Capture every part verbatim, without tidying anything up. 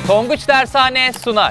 Tonguç Dershane sunar.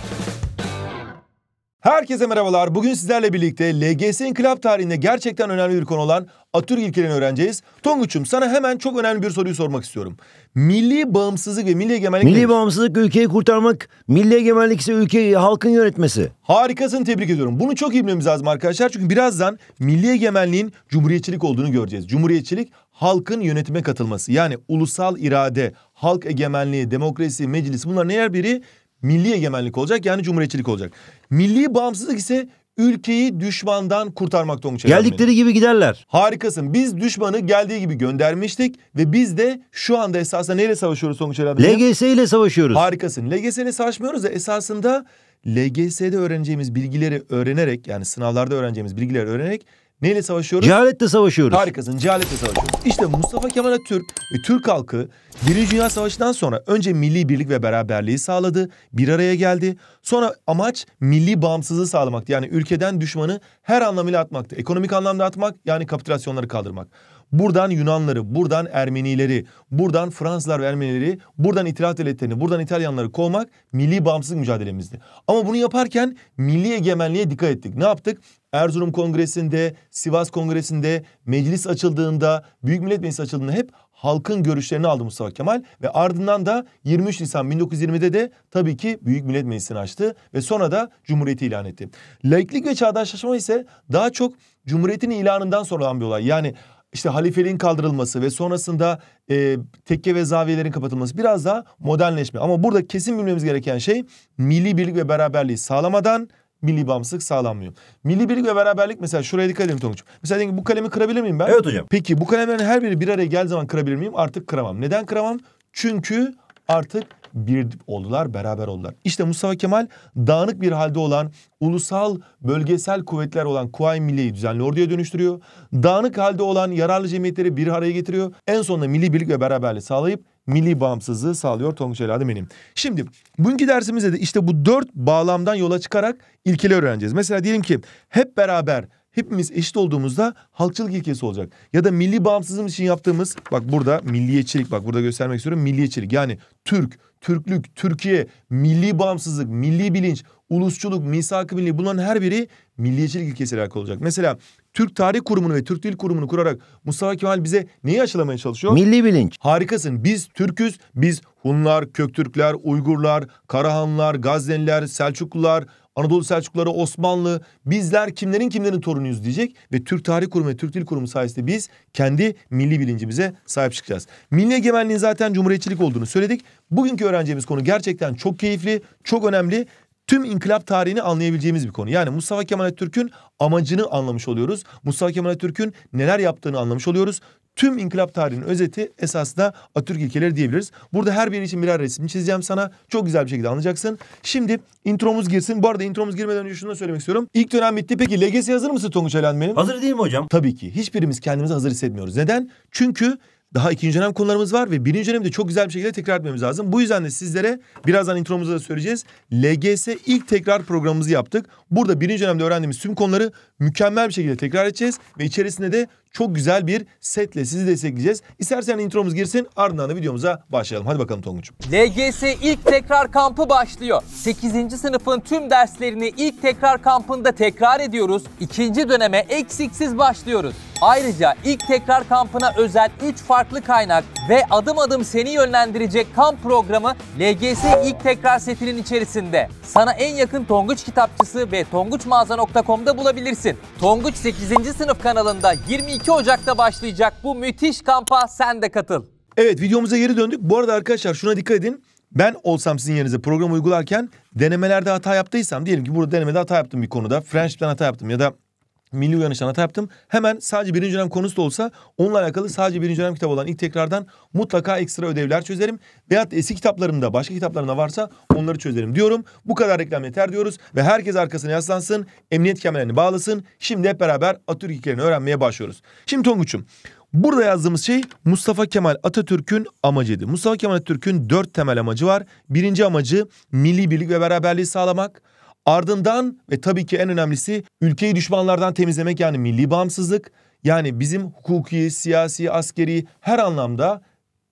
Herkese merhabalar. Bugün sizlerle birlikte L G S İnkılap tarihinde gerçekten önemli bir konu olan Atatürk ilkelerini öğreneceğiz. Tonguç'um, sana hemen çok önemli bir soruyu sormak istiyorum. Milli bağımsızlık ve milli egemenlik Milli nedir? bağımsızlık ülkeyi kurtarmak, milli egemenlik ise ülkeyi halkın yönetmesi. Harikasın, tebrik ediyorum. Bunu çok iyi bilmemiz lazım arkadaşlar. Çünkü birazdan milli egemenliğin cumhuriyetçilik olduğunu göreceğiz. Cumhuriyetçilik, halkın yönetime katılması. Yani ulusal irade, halk egemenliği, demokrasi, meclis, bunların her biri milli egemenlik olacak, yani cumhuriyetçilik olacak. Milli bağımsızlık ise ülkeyi düşmandan kurtarmak Tonguç. Geldikleri gibi giderler. Harikasın. Biz düşmanı geldiği gibi göndermiştik ve biz de şu anda esasında neyle savaşıyoruz Tonguç Eren? L G S ile savaşıyoruz. Harikasın. L G S ile savaşmıyoruz da esasında L G S'de öğreneceğimiz bilgileri öğrenerek, yani sınavlarda öğreneceğimiz bilgileri öğrenerek neyle savaşıyoruz? Cehaletle savaşıyoruz. Harikasın. Cehaletle savaşıyoruz. İşte Mustafa Kemal Atatürk ve Türk halkı Birinci Dünya Savaşı'ndan sonra önce milli birlik ve beraberliği sağladı. Bir araya geldi. Sonra amaç milli bağımsızlığı sağlamaktı. Yani ülkeden düşmanı her anlamıyla atmaktı. Ekonomik anlamda atmak, yani kapitülasyonları kaldırmak. Buradan Yunanları, buradan Ermenileri, buradan Fransızlar ve Ermenileri, buradan İtilaf Devletleri'ni, buradan İtalyanları kovmak milli bağımsızlık mücadelemizdi. Ama bunu yaparken milli egemenliğe dikkat ettik. Ne yaptık? Erzurum Kongresi'nde, Sivas Kongresi'nde, meclis açıldığında, Büyük Millet Meclisi açıldığında hep halkın görüşlerini aldı Mustafa Kemal ve ardından da yirmi üç Nisan bin dokuz yüz yirmide de tabii ki Büyük Millet Meclisi'ni açtı ve sonra da Cumhuriyeti ilan etti. Laiklik ve çağdaşlaşma ise daha çok Cumhuriyet'in ilanından sonra olan bir olay. Yani İşte halifeliğin kaldırılması ve sonrasında e, tekke ve zaviyelerin kapatılması, biraz daha modernleşme. Ama burada kesin bilmemiz gereken şey, milli birlik ve beraberliği sağlamadan milli bağımsızlık sağlanmıyor. Milli birlik ve beraberlik, mesela şuraya dikkat edin Tonguç'um. Mesela diyelim ki bu kalemi kırabilir miyim ben? Evet hocam. Peki bu kalemlerin her biri bir araya geldiği zaman kırabilir miyim? Artık kıramam. Neden kıramam? Çünkü artık bir oldular, beraber oldular. İşte Mustafa Kemal dağınık bir halde olan, ulusal, bölgesel kuvvetler olan Kuvayi Milliye'yi düzenli orduya dönüştürüyor. Dağınık halde olan yararlı cemiyetleri bir araya getiriyor. En sonunda milli birlik ve beraberliği sağlayıp milli bağımsızlığı sağlıyor Tonguç evladım benim. Şimdi bugünkü dersimizde de işte bu dört bağlamdan yola çıkarak ilkeleri öğreneceğiz. Mesela diyelim ki hep beraber, hepimiz eşit olduğumuzda halkçılık ilkesi olacak. Ya da milli bağımsızlığımız için yaptığımız, bak burada milliyetçilik, bak burada göstermek istiyorum, milliyetçilik. Yani Türk, Türklük, Türkiye, milli bağımsızlık, milli bilinç, ulusçuluk, misak-ı milli, bunların her biri milliyetçilik ilkesiyle alakalı olacak. Mesela Türk Tarih Kurumu'nu ve Türk Dil Kurumu'nu kurarak Mustafa Kemal bize neyi aşılamaya çalışıyor? Milli bilinç. Harikasın. Biz Türk'üz. Biz Hunlar, Köktürkler, Uygurlar, Karahanlılar, Gazneliler, Selçuklular, Anadolu Selçukluları, Osmanlı, bizler kimlerin kimlerin torunuyuz diyecek ve Türk Tarih Kurumu ve Türk Dil Kurumu sayesinde biz kendi milli bilincimize sahip çıkacağız. Milli egemenliğin zaten cumhuriyetçilik olduğunu söyledik. Bugünkü öğreneceğimiz konu gerçekten çok keyifli, çok önemli. Tüm inkılap tarihini anlayabileceğimiz bir konu. Yani Mustafa Kemal Atatürk'ün amacını anlamış oluyoruz. Mustafa Kemal Atatürk'ün neler yaptığını anlamış oluyoruz. Tüm inkılap tarihinin özeti esasında Atatürk ilkeleri diyebiliriz. Burada her biri için birer resim çizeceğim sana. Çok güzel bir şekilde anlayacaksın. Şimdi intromuz girsin. Bu arada intromuz girmeden önce şunu da söylemek istiyorum. İlk dönem bitti. Peki L G S'ye hazır mısın Tonguç Elen benim? Hazır değil mi hocam? Tabii ki. Hiçbirimiz kendimizi hazır hissetmiyoruz. Neden? Çünkü daha ikinci dönem konularımız var ve birinci dönemi de çok güzel bir şekilde tekrar etmemiz lazım. Bu yüzden de sizlere birazdan intromuzda da söyleyeceğiz. L G S ilk tekrar programımızı yaptık. Burada birinci dönemde öğrendiğimiz tüm konuları mükemmel bir şekilde tekrar edeceğiz. Ve içerisinde de çok güzel bir setle sizi destekleyeceğiz. İstersen intromuz girsin, ardından da videomuza başlayalım. Hadi bakalım Tonguç'um. L G S ilk tekrar kampı başlıyor. sekizinci sınıfın tüm derslerini ilk tekrar kampında tekrar ediyoruz. İkinci döneme eksiksiz başlıyoruz. Ayrıca ilk tekrar kampına özel üç farklı kaynak ve adım adım seni yönlendirecek kamp programı L G S ilk tekrar setinin içerisinde. Sana en yakın Tonguç kitapçısı ve tonguçmağaza nokta com'da bulabilirsin. Tonguç sekizinci sınıf kanalında yirmi iki Ocak'ta başlayacak bu müthiş kampa sen de katıl. Evet, videomuza geri döndük. Bu arada arkadaşlar şuna dikkat edin. Ben olsam sizin yerinize programı uygularken denemelerde hata yaptıysam, diyelim ki burada denemede hata yaptım bir konuda, Friendship'ten hata yaptım ya da Milli Uyanış'tan hata yaptım. Hemen sadece birinci dönem konusu da olsa onunla alakalı sadece birinci dönem kitabı olan ilk tekrardan mutlaka ekstra ödevler çözerim. Veyahut eski kitaplarımda, başka kitaplarımda varsa onları çözerim diyorum. Bu kadar reklam yeter diyoruz ve herkes arkasına yaslansın, emniyet kemerlerini bağlasın. Şimdi hep beraber Atatürk ilkelerini öğrenmeye başlıyoruz. Şimdi Tonguç'um, burada yazdığımız şey Mustafa Kemal Atatürk'ün amacıydı. Mustafa Kemal Atatürk'ün dört temel amacı var. Birinci amacı milli birlik ve beraberliği sağlamak. Ardından ve tabii ki en önemlisi ülkeyi düşmanlardan temizlemek, yani milli bağımsızlık. Yani bizim hukuki, siyasi, askeri her anlamda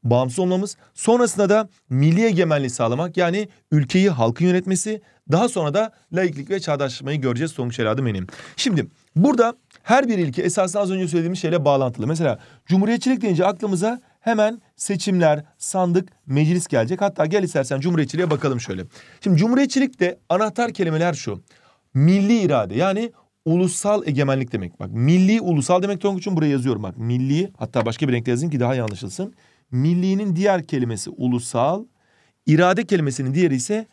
bağımsız olmamız. Sonrasında da milli egemenliği sağlamak, yani ülkeyi halkın yönetmesi. Daha sonra da laiklik ve çağdaşlaşmayı göreceğiz sonuç evladım benim. Şimdi burada her bir ilke esasında az önce söylediğimiz şeyle bağlantılı. Mesela cumhuriyetçilik deyince aklımıza hemen seçimler, sandık, meclis gelecek. Hatta gel istersen cumhuriyetçiliğe bakalım şöyle. Şimdi cumhuriyetçilikte anahtar kelimeler şu. Milli irade, yani ulusal egemenlik demek. Bak milli ulusal demek Tonguç'um, buraya yazıyorum bak. Milli, hatta başka bir renkle yazayım ki daha iyi anlaşılsın. Milli'nin diğer kelimesi ulusal, irade kelimesinin diğeri ise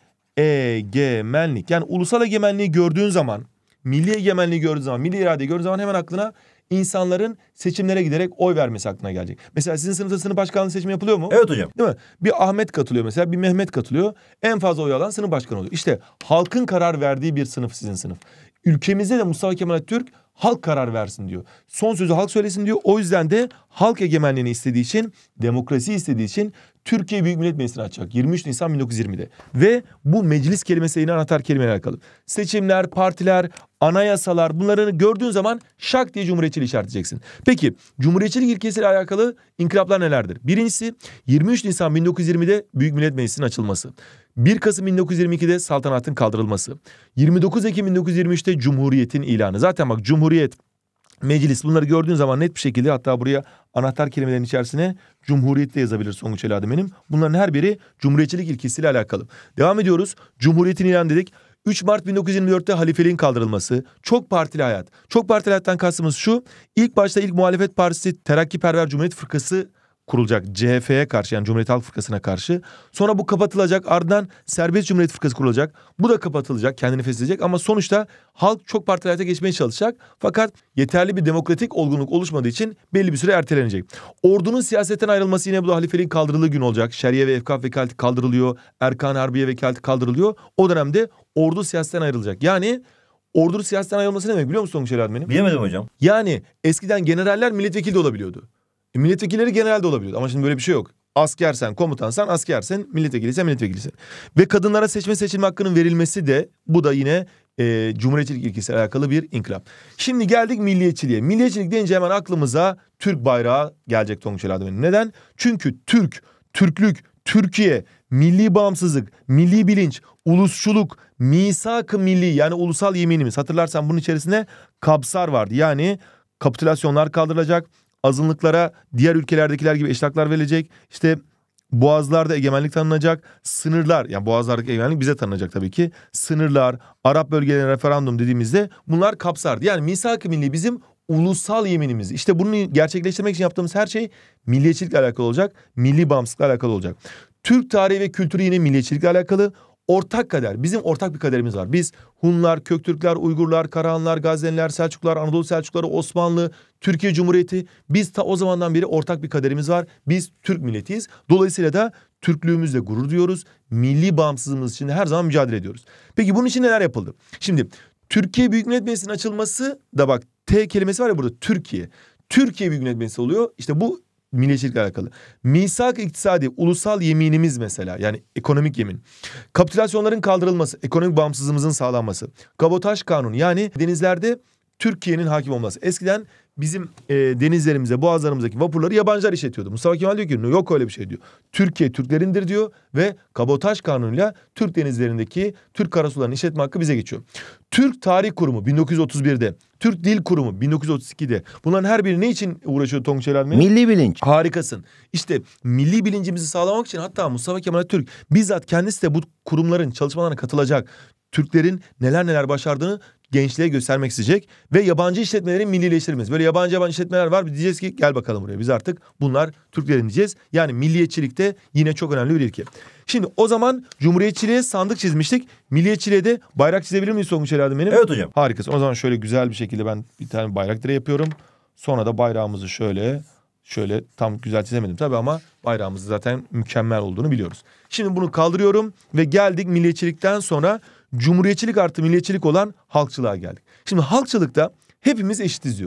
egemenlik. Yani ulusal egemenliği gördüğün zaman, milli egemenliği gördüğün zaman, milli iradeyi gördüğün zaman hemen aklına insanların seçimlere giderek oy vermesi aklına gelecek. Mesela sizin sınıfta sınıf başkanlığı seçimi yapılıyor mu? Evet hocam. Değil mi? Bir Ahmet katılıyor mesela, bir Mehmet katılıyor. En fazla oy alan sınıf başkanı oluyor. İşte halkın karar verdiği bir sınıf sizin sınıf. Ülkemizde de Mustafa Kemal Atatürk halk karar versin diyor. Son sözü halk söylesin diyor. O yüzden de halk egemenliğini istediği için, demokrasi istediği için Türkiye Büyük Millet Meclisi'ni açacak yirmi üç Nisan bin dokuz yüz yirmide. Ve bu meclis kelimesi yine anahtar kelimeyle alakalı. Seçimler, partiler, anayasalar, bunları gördüğün zaman şak diye cumhuriyetçiliği işaretleyeceksin. Peki cumhuriyetçilik ilkesiyle alakalı inkılaplar nelerdir? Birincisi yirmi üç Nisan bin dokuz yüz yirmide Büyük Millet Meclisi'nin açılması. bir Kasım bin dokuz yüz yirmi ikide saltanatın kaldırılması. yirmi dokuz Ekim bin dokuz yüz yirmi üçte Cumhuriyet'in ilanı. Zaten bak Cumhuriyet, meclis, bunları gördüğün zaman net bir şekilde, hatta buraya anahtar kelimelerin içerisine Cumhuriyet'te yazabilir sonuç evladım benim. Bunların her biri cumhuriyetçilik ilkesiyle alakalı. Devam ediyoruz. Cumhuriyet'in ilanı dedik. üç Mart bin dokuz yüz yirmi dörtte halifeliğin kaldırılması, çok partili hayat. Çok partili hayattan kastımız şu: ilk başta ilk muhalefet partisi Terakkiperver Cumhuriyet Fırkası kurulacak, C H F'ye karşı, yani Cumhuriyet Halk Fırkası'na karşı. Sonra bu kapatılacak, ardından Serbest Cumhuriyet Fırkası kurulacak. Bu da kapatılacak, kendini feshedecek ama sonuçta halk çok partili hayata geçmeye çalışacak. Fakat yeterli bir demokratik olgunluk oluşmadığı için belli bir süre ertelenecek. Ordunun siyasetten ayrılması yine bu da halifeliğin kaldırıldığı gün olacak. Şeriye ve efkaf vekaleti kaldırılıyor, Erkan Harbiye vekaleti kaldırılıyor. O dönemde ordu siyasetten ayrılacak. Yani ordu siyasetten ayrılması ne demek biliyor musun Sonuç benim? Bilemedim hocam. Yani eskiden generaller milletvekili de olabiliyordu. E, milletvekilleri genelde olabiliyordu ama şimdi böyle bir şey yok. Askersen, komutansan askersen, milletvekiliysen milletvekilisin. Ve kadınlara seçme seçilme hakkının verilmesi de, bu da yine e, cumhuriyetçilik ilkesiyle alakalı bir inkılap. Şimdi geldik milliyetçiliğe. Milliyetçilik deyince hemen aklımıza Türk bayrağı gelecek Tonguç benim. Neden? Çünkü Türk, Türklük, Türkiye, milli bağımsızlık, milli bilinç, ulusçuluk, misak-ı milli, yani ulusal yeminimiz. Hatırlarsan bunun içerisinde kapsar vardı. Yani kapitülasyonlar kaldırılacak, azınlıklara diğer ülkelerdekiler gibi eşit haklar verilecek. İşte boğazlarda egemenlik tanınacak. Sınırlar, yani boğazlardaki egemenlik bize tanınacak tabii ki. Sınırlar, Arap bölgelerine referandum dediğimizde bunlar kapsardı. Yani misak-ı milli bizim ulusal yeminimiz. İşte bunu gerçekleştirmek için yaptığımız her şey milliyetçilikle alakalı olacak. Milli bağımsızlıkla alakalı olacak. Türk tarihi ve kültürü yine milliyetçilikle alakalı. Ortak kader. Bizim ortak bir kaderimiz var. Biz Hunlar, Köktürkler, Uygurlar, Karahanlar, Gazneliler, Selçuklular, Anadolu Selçukluları, Osmanlı, Türkiye Cumhuriyeti. Biz ta o zamandan beri ortak bir kaderimiz var. Biz Türk milletiyiz. Dolayısıyla da Türklüğümüzle gurur duyuyoruz. Milli bağımsızlığımız için de her zaman mücadele ediyoruz. Peki bunun için neler yapıldı? Şimdi Türkiye Büyük Millet Meclisi'nin açılması da, bak T kelimesi var ya burada, Türkiye. Türkiye Büyük Millet Meclisi oluyor. İşte bu milliyetçilikle alakalı. Misak iktisadi, ulusal yeminimiz mesela, yani ekonomik yemin. Kapitülasyonların kaldırılması, ekonomik bağımsızlığımızın sağlanması. Kabotaj kanunu, yani denizlerde Türkiye'nin hakim olması. Eskiden bizim e, denizlerimize, boğazlarımızdaki vapurları yabancılar işletiyordu. Mustafa Kemal diyor ki yok öyle bir şey diyor. Türkiye Türklerindir diyor ve kabotaj kanunuyla Türk denizlerindeki Türk karasularının işletme hakkı bize geçiyor. Türk Tarih Kurumu bin dokuz yüz otuz birde, Türk Dil Kurumu bin dokuz yüz otuz ikide. Bunların her biri ne için uğraşıyor Tonguç Elal Bey? Milli bilinç. Harikasın. İşte milli bilincimizi sağlamak için hatta Mustafa Kemal Atatürk bizzat kendisi de bu kurumların çalışmalarına katılacak. Türklerin neler neler başardığını gençliğe göstermek isteyecek ve yabancı işletmelerin millileştirilmesi. Böyle yabancı yabancı işletmeler var. Biz diyeceğiz ki gel bakalım buraya. Biz artık bunlar Türklerin diyeceğiz. Yani milliyetçilikte yine çok önemli bir ilke. Şimdi o zaman cumhuriyetçiliğe sandık çizmiştik. Milliyetçiliğe de bayrak çizebilir miyiz Tonguç Elal benim? Evet hocam. Harikasın. O zaman şöyle güzel bir şekilde ben bir tane bayrak direği yapıyorum. Sonra da bayrağımızı şöyle şöyle tam güzel çizemedim tabii ama bayrağımızın zaten mükemmel olduğunu biliyoruz. Şimdi bunu kaldırıyorum ve geldik milliyetçilikten sonra cumhuriyetçilik artı milliyetçilik olan halkçılığa geldik. Şimdi halkçılıkta hepimiz eşitiz diyoruz.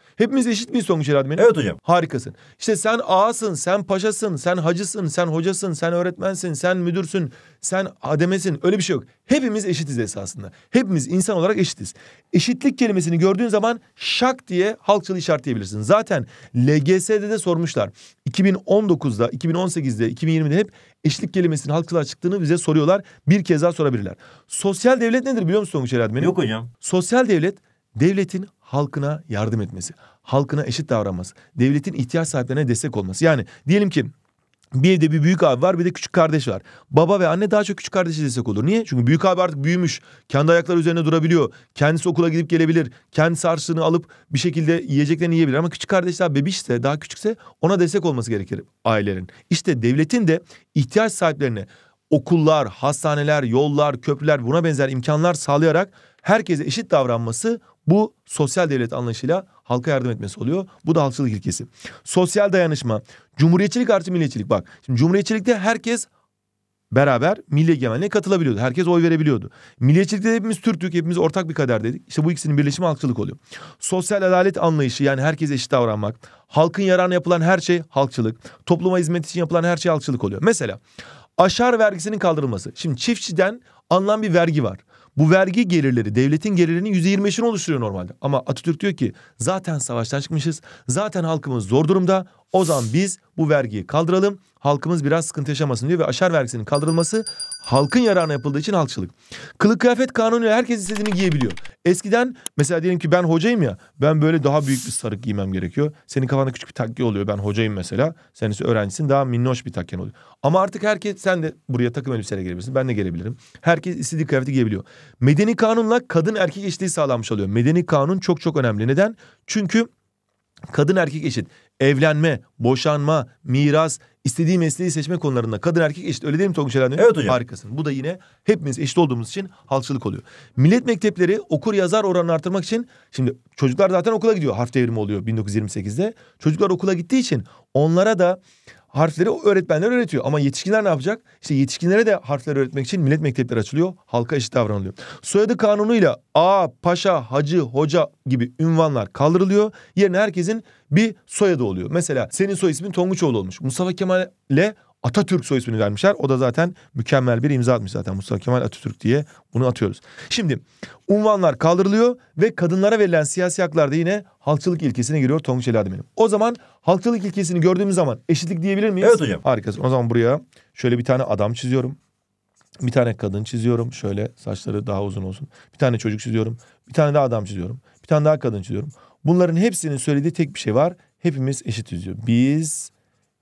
Hepimiz eşit miyiz Tonguç Eladı benim? Evet hocam. Harikasın. İşte sen ağasın, sen paşasın, sen hacısın, sen hocasın, sen öğretmensin, sen müdürsün, sen ademesin. Öyle bir şey yok. Hepimiz eşitiz esasında. Hepimiz insan olarak eşitiz. Eşitlik kelimesini gördüğün zaman şak diye halkçılığı işaretleyebilirsin. Zaten L G S'de de sormuşlar. iki bin on dokuzda, iki bin on sekizde, iki bin yirmide hep eşitlik kelimesinin halkçılığa çıktığını bize soruyorlar. Bir kez daha sorabilirler. Sosyal devlet nedir biliyor musun Tonguç Eladı benim? Yok hocam. Sosyal devlet, devletin halkına yardım etmesi, halkına eşit davranması, devletin ihtiyaç sahiplerine destek olması. Yani diyelim ki bir evde bir büyük abi var, bir de küçük kardeş var. Baba ve anne daha çok küçük kardeşe destek olur. Niye? Çünkü büyük abi artık büyümüş, kendi ayakları üzerine durabiliyor, kendisi okula gidip gelebilir, kendisi harçlığını alıp bir şekilde yiyeceklerini yiyebilir. Ama küçük kardeş daha bebişse, daha küçükse ona destek olması gerekir ailelerin. İşte devletin de ihtiyaç sahiplerine okullar, hastaneler, yollar, köprüler, buna benzer imkanlar sağlayarak herkese eşit davranması, bu sosyal devlet anlayışıyla halka yardım etmesi oluyor. Bu da halkçılık ilkesi. Sosyal dayanışma, cumhuriyetçilik artı milliyetçilik. Bak şimdi cumhuriyetçilikte herkes beraber milli egemenliğe katılabiliyordu. Herkes oy verebiliyordu. Milliyetçilikte hepimiz Türktük, hepimiz ortak bir kader dedik. İşte bu ikisinin birleşimi halkçılık oluyor. Sosyal adalet anlayışı, yani herkese eşit davranmak, halkın yararına yapılan her şey halkçılık, topluma hizmet için yapılan her şey halkçılık oluyor. Mesela aşar vergisinin kaldırılması. Şimdi çiftçiden alınan bir vergi var. Bu vergi gelirleri devletin gelirlerinin yüzde yirmi beşini oluşturuyor normalde. Ama Atatürk diyor ki zaten savaştan çıkmışız, zaten halkımız zor durumda. O zaman biz bu vergiyi kaldıralım, halkımız biraz sıkıntı yaşamasın diyor ve aşar vergisinin kaldırılması halkın yararına yapıldığı için halkçılık. Kılık kıyafet kanunuyla herkes istediğini giyebiliyor. Eskiden mesela diyelim ki ben hocayım ya, ben böyle daha büyük bir sarık giymem gerekiyor. Senin kafanda küçük bir takke oluyor, ben hocayım mesela. Sen ise öğrencisin, daha minnoş bir takken oluyor. Ama artık herkes, sen de buraya takım elbiseyle gelebilirsin, ben de gelebilirim. Herkes istediği kıyafeti giyebiliyor. Medeni kanunla kadın erkek eşitliği sağlanmış oluyor. Medeni kanun çok çok önemli. Neden? Çünkü kadın erkek eşit. Evlenme, boşanma, miras, istediği mesleği seçme konularında kadın erkek eşit. Öyle değil mi Tonguç Eladı? Evet hocam. Harikasın. Bu da yine hepimiz eşit olduğumuz için halkçılık oluyor. Millet mektepleri okur yazar oranını artırmak için, şimdi çocuklar zaten okula gidiyor. Harf devrimi oluyor bin dokuz yüz yirmi sekizde. Çocuklar okula gittiği için onlara da harfleri öğretmenler öğretiyor. Ama yetişkinler ne yapacak? İşte yetişkinlere de harfleri öğretmek için millet mektepleri açılıyor. Halka eşit davranılıyor. Soyadı kanunuyla ağa, paşa, hacı, hoca gibi ünvanlar kaldırılıyor. Yerine herkesin bir soyadı oluyor. Mesela senin soy ismin Tonguçoğlu olmuş. Mustafa Kemal'le Atatürk soy ismini vermişler. O da zaten mükemmel bir imza atmış zaten. Mustafa Kemal Atatürk diye bunu atıyoruz. Şimdi unvanlar kaldırılıyor ve kadınlara verilen siyasi haklar da yine halkçılık ilkesine giriyor Tonguç Eladı benim. O zaman halkçılık ilkesini gördüğümüz zaman eşitlik diyebilir miyiz? Evet hocam. Harikasın. O zaman buraya şöyle bir tane adam çiziyorum. Bir tane kadın çiziyorum. Şöyle saçları daha uzun olsun. Bir tane çocuk çiziyorum. Bir tane daha adam çiziyorum. Bir tane daha kadın çiziyorum. Bunların hepsinin söylediği tek bir şey var. Hepimiz eşitiz diyor. Biz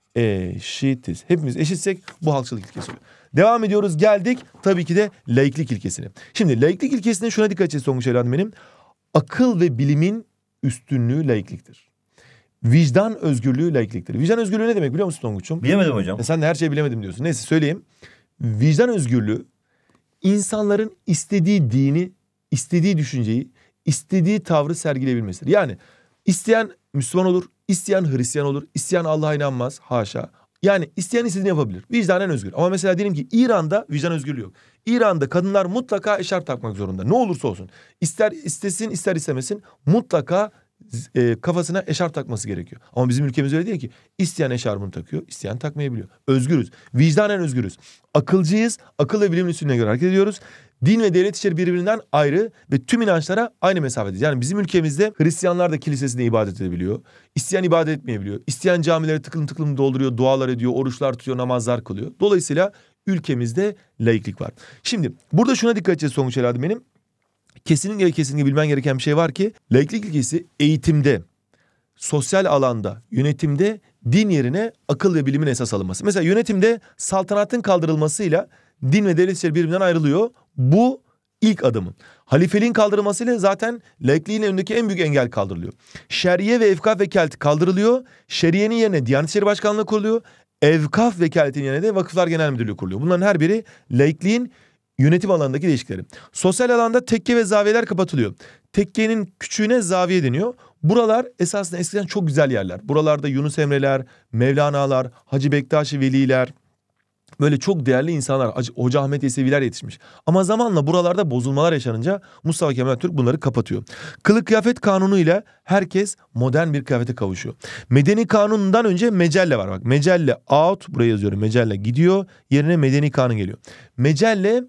eşitiz. Hepimiz eşitsek bu halkçılık ilkesi oluyor. Devam ediyoruz. Geldik tabii ki de laiklik ilkesine. Şimdi laiklik ilkesine şuna dikkat edeceğiz Tonguç Eladı benim. Akıl ve bilimin üstünlüğü laikliktir. Vicdan özgürlüğü laikliktir. Vicdan özgürlüğü ne demek biliyor musun Tonguç'um? Bilemedim hocam. E sen de her şeyi bilemedim diyorsun. Neyse söyleyeyim. Vicdan özgürlüğü insanların istediği dini, istediği düşünceyi, istediği tavrı sergileyebilmesidir. Yani isteyen Müslüman olur, isteyen Hristiyan olur, isteyen Allah'a inanmaz, haşa. Yani isteyen istediğini yapabilir. Vicdanen özgür. Ama mesela diyelim ki İran'da vicdan özgürlüğü yok. İran'da kadınlar mutlaka eşarp takmak zorunda. Ne olursa olsun. İster istesin ister istemesin mutlaka e, kafasına eşarp takması gerekiyor. Ama bizim ülkemiz öyle değil ki. İsteyen eşarbını takıyor, isteyen takmayabiliyor. Özgürüz. Vicdanen özgürüz. Akılcıyız. Akıl ve bilimin üstüne göre hareket ediyoruz. Din ve devlet işleri birbirinden ayrı ve tüm inançlara aynı mesafedeyiz. Yani bizim ülkemizde Hristiyanlar da kilisesinde ibadet edebiliyor. İsteyen ibadet etmeyebiliyor. İsteyen camileri tıklım tıklım dolduruyor, dualar ediyor, oruçlar tutuyor, namazlar kılıyor. Dolayısıyla ülkemizde laiklik var. Şimdi burada şuna dikkat edeceğiz Tonguç Eladı benim. Kesinlikle kesinlikle bilmen gereken bir şey var ki laiklik ilkesi eğitimde, sosyal alanda, yönetimde din yerine akıl ve bilimin esas alınması. Mesela yönetimde saltanatın kaldırılmasıyla din ve devlet işleri birbirinden ayrılıyor. Bu ilk adımın. Halifeliğin kaldırılmasıyla zaten laikliğin önündeki en büyük engel kaldırılıyor. Şeriye ve evkaf vekaleti kaldırılıyor. Şeriyenin yerine Diyanet İşleri Başkanlığı kuruluyor. Evkaf vekaletinin yerine de Vakıflar Genel Müdürlüğü kuruluyor. Bunların her biri laikliğin yönetim alanındaki değişiklikleri. Sosyal alanda tekke ve zaviyeler kapatılıyor. Tekkenin küçüğüne zaviye deniyor. Buralar esasında eskiden çok güzel yerler. Buralarda Yunus Emre'ler, Mevlana'lar, Hacı Bektaş-ı Veli'ler, Böyle çok değerli insanlar, Hoca Ahmet Yeseviler yetişmiş. Ama zamanla buralarda bozulmalar yaşanınca Mustafa Kemal Atatürk bunları kapatıyor. Kılık kıyafet kanunu ile herkes modern bir kıyafete kavuşuyor. Medeni kanunundan önce mecelle var. Bak mecelle out, buraya yazıyorum, mecelle gidiyor, yerine medeni kanun geliyor. Mecelle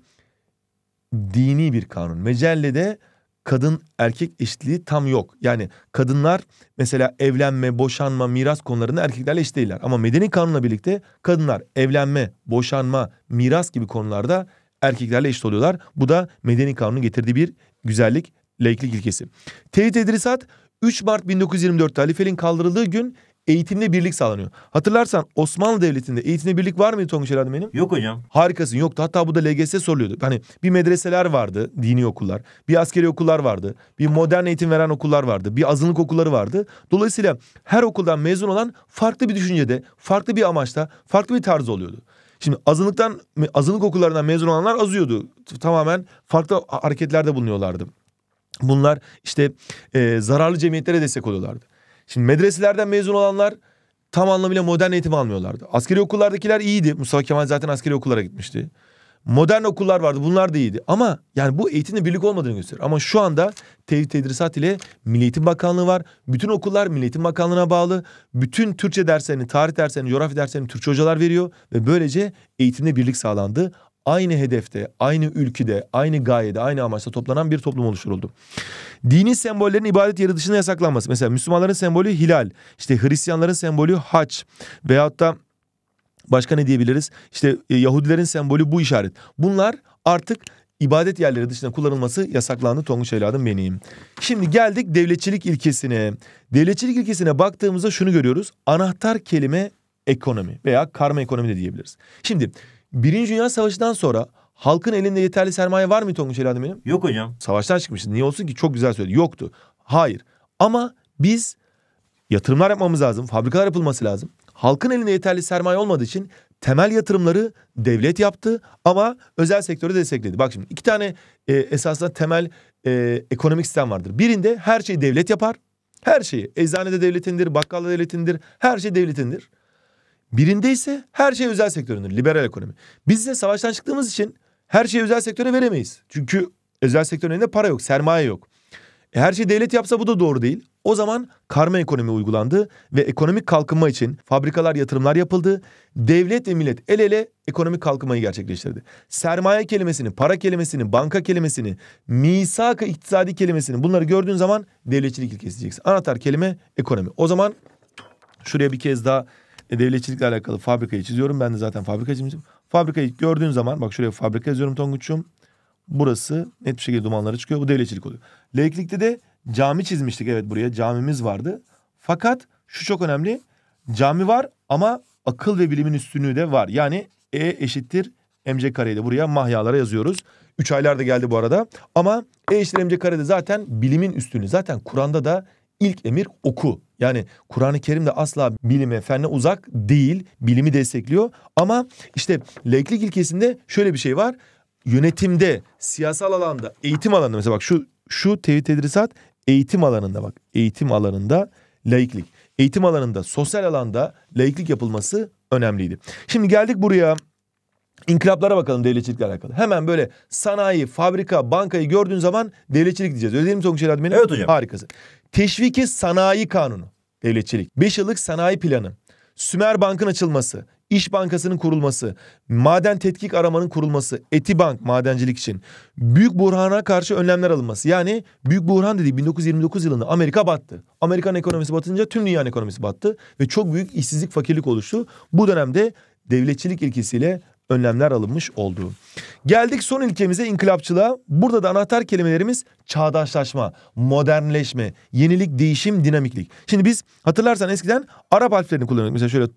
dini bir kanun. Mecellede kadın erkek eşitliği tam yok. Yani kadınlar mesela evlenme, boşanma, miras konularında erkeklerle eşit değiller. Ama medeni kanunla birlikte kadınlar evlenme, boşanma, miras gibi konularda erkeklerle eşit oluyorlar. Bu da medeni kanunun getirdiği bir güzellik, laiklik ilkesi. Tevhid tedrisat üç Mart bin dokuz yüz yirmi dört'te halifeliğin kaldırıldığı gün eğitimde birlik sağlanıyor. Hatırlarsan Osmanlı Devleti'nde eğitimde birlik var mıydı Tonguç Eladım benim? Yok hocam. Harikasın, yoktu. Hatta bu da L G S soruluyordu. Hani bir medreseler vardı, dini okullar. Bir askeri okullar vardı. Bir modern eğitim veren okullar vardı. Bir azınlık okulları vardı. Dolayısıyla her okuldan mezun olan farklı bir düşüncede, farklı bir amaçta, farklı bir tarzı oluyordu. Şimdi azınlıktan, azınlık okullarından mezun olanlar azıyordu. Tamamen farklı hareketlerde bulunuyorlardı. Bunlar işte e, zararlı cemiyetlere destek oluyorlardı. Şimdi medreselerden mezun olanlar tam anlamıyla modern eğitim almıyorlardı. Askeri okullardakiler iyiydi. Mustafa Kemal zaten askeri okullara gitmişti. Modern okullar vardı, bunlar da iyiydi. Ama yani bu eğitimde birlik olmadığını gösteriyor. Ama şu anda Tevhid Tedrisat ile Milli Eğitim Bakanlığı var. Bütün okullar Milli Eğitim Bakanlığı'na bağlı. Bütün Türkçe derslerini, tarih derslerini, coğrafya derslerini Türkçe hocalar veriyor. Ve böylece eğitimde birlik sağlandı. Aynı hedefte, aynı ülkede, aynı gayede, aynı amaçla toplanan bir toplum oluşturuldu. Dini sembollerin ibadet yeri dışında yasaklanması. Mesela Müslümanların sembolü hilal, işte Hristiyanların sembolü haç veyahut da başka ne diyebiliriz? İşte e, Yahudilerin sembolü bu işaret. Bunlar artık ibadet yerleri dışında kullanılması yasaklandı Tonguç evladım benim. Şimdi geldik devletçilik ilkesine. Devletçilik ilkesine baktığımızda şunu görüyoruz. Anahtar kelime ekonomi veya karma ekonomi de diyebiliriz. Şimdi Birinci Dünya Savaşı'ndan sonra halkın elinde yeterli sermaye var mı Tonguç evladım benim? Yok hocam. Savaştan çıkmışız. Niye olsun ki? Çok güzel söyledi. Yoktu. Hayır. Ama biz yatırımlar yapmamız lazım. Fabrikalar yapılması lazım. Halkın elinde yeterli sermaye olmadığı için temel yatırımları devlet yaptı ama özel sektörü destekledi. Bak şimdi iki tane e, esasında temel e, ekonomik sistem vardır. Birinde her şeyi devlet yapar. Her şeyi. Eczanede devletindir, bakkalda devletindir. Her şey devletindir. Birinde ise her şey özel sektöründür. Liberal ekonomi. Biz de savaştan çıktığımız için her şeyi özel sektöre veremeyiz. Çünkü özel sektörün elinde para yok, sermaye yok. E her şeyi devlet yapsa bu da doğru değil. O zaman karma ekonomi uygulandı ve ekonomik kalkınma için fabrikalar, yatırımlar yapıldı. Devlet ve millet el ele ekonomik kalkınmayı gerçekleştirdi. Sermaye kelimesini, para kelimesini, banka kelimesini, misak-ı iktisadi kelimesini, bunları gördüğün zaman devletçilik ilkesi diyeceksin. Anahtar kelime ekonomi. O zaman şuraya bir kez daha devletçilikle alakalı fabrikayı çiziyorum. Ben de zaten fabrika çizmişim. Fabrikayı gördüğün zaman bak şuraya fabrika yazıyorum Tonguç'um. Burası net bir şekilde dumanları çıkıyor. Bu devletçilik oluyor. Laiklikte de cami çizmiştik. Evet, buraya camimiz vardı. Fakat şu çok önemli. Cami var ama akıl ve bilimin üstünlüğü de var. Yani E eşittir mc kareyi de buraya mahyalara yazıyoruz. Üç aylar da geldi bu arada. Ama E eşittir mc karede zaten bilimin üstünlüğü. Zaten Kur'an'da da ilk emir oku. Yani Kur'an-ı Kerim de asla bilime, fenne uzak değil. Bilimi destekliyor. Ama işte laiklik ilkesinde şöyle bir şey var. Yönetimde, siyasal alanda, eğitim alanında mesela bak şu şu tevhid tedrisat eğitim alanında bak. Eğitim alanında laiklik. Eğitim alanında, sosyal alanda laiklik yapılması önemliydi. Şimdi geldik buraya. İnkılaplara bakalım devletçilikle alakalı. Hemen böyle sanayi, fabrika, bankayı gördüğün zaman devletçilik diyeceğiz. Öyle değil mi Tonguç Eladım benim? Evet hocam. Harikasın. Teşviki sanayi kanunu. Devletçilik. Beş yıllık sanayi planı. Sümer Bank'ın açılması. İş Bankası'nın kurulması. Maden tetkik aramanın kurulması. Etibank madencilik için. Büyük buhrana karşı önlemler alınması. Yani büyük buhran dediği bin dokuz yüz yirmi dokuz yılında Amerika battı. Amerikan ekonomisi batınca tüm dünyanın ekonomisi battı. Ve çok büyük işsizlik, fakirlik oluştu. Bu dönemde devletçilik ilkesiyle önlemler alınmış oldu. Geldik son ilkemize, inkılapçılığa. Burada da anahtar kelimelerimiz çağdaşlaşma, modernleşme, yenilik, değişim, dinamiklik. Şimdi biz hatırlarsan eskiden Arap harflerini kullanıyorduk. Mesela şöyle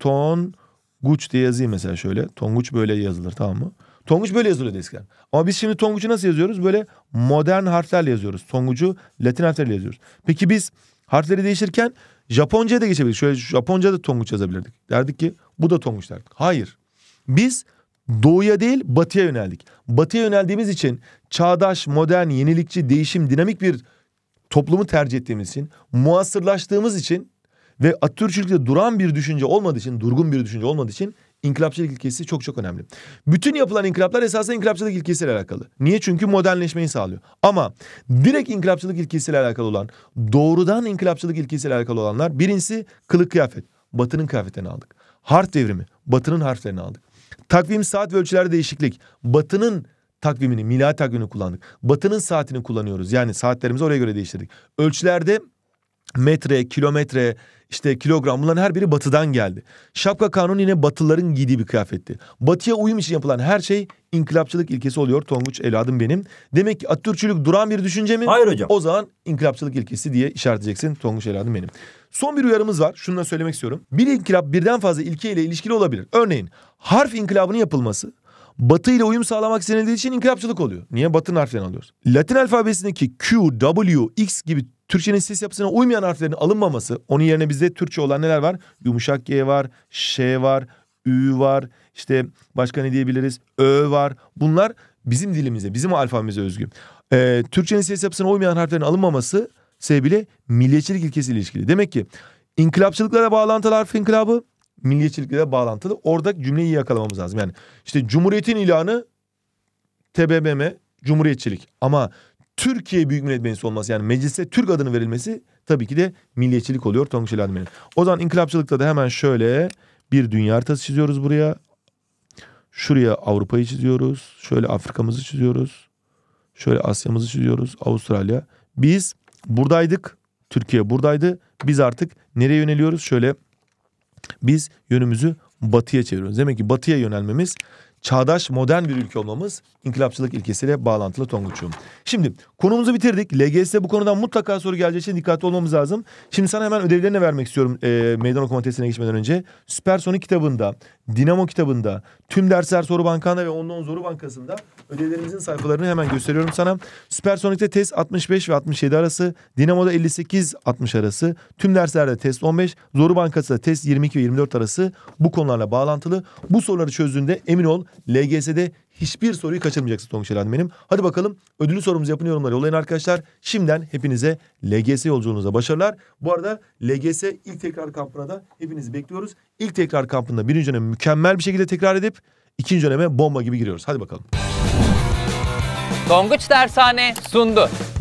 Tonguç diye yazayım mesela şöyle. Tonguç böyle yazılır, tamam mı? Tonguç böyle yazılıyordu eskiden. Ama biz şimdi Tonguç'u nasıl yazıyoruz? Böyle modern harflerle yazıyoruz. Tonguç'u Latin harflerle yazıyoruz. Peki biz harfleri değiştirirken Japonca'ya da geçebilirdik. Şöyle Japonca'da Tonguç yazabilirdik. Derdik ki bu da Tonguç derdik. Hayır. Biz doğuya değil batıya yöneldik. Batıya yöneldiğimiz için çağdaş, modern, yenilikçi, değişim, dinamik bir toplumu tercih ettiğimiz için, muasırlaştığımız için ve Atatürkçülükte duran bir düşünce olmadığı için, durgun bir düşünce olmadığı için İnkılapçılık ilkesi çok çok önemli. Bütün yapılan inkılaplar esasında inkılapçılık ilkesiyle alakalı. Niye? Çünkü modernleşmeyi sağlıyor. Ama direkt inkılapçılık ilkesiyle alakalı olan, doğrudan inkılapçılık ilkesiyle alakalı olanlar, birincisi kılık kıyafet. Batı'nın kıyafetlerini aldık. Harf devrimi. Batı'nın harflerini aldık. Takvim, saat ve ölçülerde değişiklik. Batı'nın takvimini, miladi takvimini kullandık. Batı'nın saatini kullanıyoruz. Yani saatlerimizi oraya göre değiştirdik. Ölçülerde metre, kilometre, işte kilogram, bunların her biri Batı'dan geldi. Şapka kanunu yine Batılıların giydiği bir kıyafetti. Batı'ya uyum için yapılan her şey inkılapçılık ilkesi oluyor Tonguç evladım benim. Demek ki Atatürkçülük duran bir düşünce mi? Hayır hocam. O zaman inkılapçılık ilkesi diye işaretleyeceksin Tonguç evladım benim. Son bir uyarımız var. Şunu da söylemek istiyorum. Bir inkılap birden fazla ilke ile ilişkili olabilir. Örneğin harf inkılabının yapılması Batı ile uyum sağlamak istenildiği için inkılapçılık oluyor. Niye? Batı'nın harflerini alıyoruz. Latin alfabesindeki Q, W, X gibi Türkçenin ses yapısına uymayan harflerin alınmaması, onun yerine bizde Türkçe olan neler var? Yumuşak G var, Ş var, Ü var, işte başka ne diyebiliriz? Ö var. Bunlar bizim dilimize, bizim alfabemize özgü. Ee, Türkçenin ses yapısına uymayan harflerin alınmaması sebebiyle milliyetçilik ilkesiyle ilişkili. Demek ki inkılapçılıkla da bağlantılı harf inkılabı, milliyetçilikle de bağlantılı. Orada cümleyi iyi yakalamamız lazım. Yani işte Cumhuriyet'in ilanı T B M M, Cumhuriyetçilik. Ama Türkiye Büyük Millet Meclisi olması, yani meclise Türk adını verilmesi tabii ki de milliyetçilik oluyor Tonguç evladım benim. O zaman inkılapçılıkta da hemen şöyle bir dünya haritası çiziyoruz buraya. Şuraya Avrupa'yı çiziyoruz. Şöyle Afrika'mızı çiziyoruz. Şöyle Asya'mızı çiziyoruz. Avustralya. Biz buradaydık. Türkiye buradaydı. Biz artık nereye yöneliyoruz? Şöyle biz yönümüzü batıya çeviriyoruz. Demek ki batıya yönelmemiz, çağdaş modern bir ülke olmamız inkılapçılık ilkesiyle bağlantılı Tonguç'um. Şimdi konumuzu bitirdik. L G S'de bu konudan mutlaka soru geleceği için dikkatli olmamız lazım. Şimdi sana hemen ödevlerini vermek istiyorum e, meydan okuma testine geçmeden önce. Süpersonik kitabında, Dinamo kitabında, tüm dersler soru bankanda ve ondan soru bankasında ödevlerimizin sayfalarını hemen gösteriyorum sana. Süpersonik'te test altmış beş ve altmış yedi arası, Dinamo'da elli sekiz altmış arası, tüm derslerde test on beş, soru bankası da test yirmi iki ve yirmi dört arası bu konularla bağlantılı. Bu soruları çözdüğünde emin ol L G S'de hiçbir soruyu kaçırmayacaksın Tonguç evladım benim. Hadi bakalım ödüllü sorumuzu yapın, yorumlara yollayın arkadaşlar. Şimdiden hepinize L G S yolculuğunuza başarılar. Bu arada L G S ilk tekrar kampına da hepinizi bekliyoruz. İlk tekrar kampında birinci dönemi mükemmel bir şekilde tekrar edip ikinci döneme bomba gibi giriyoruz. Hadi bakalım. Tonguç Dershane sundu.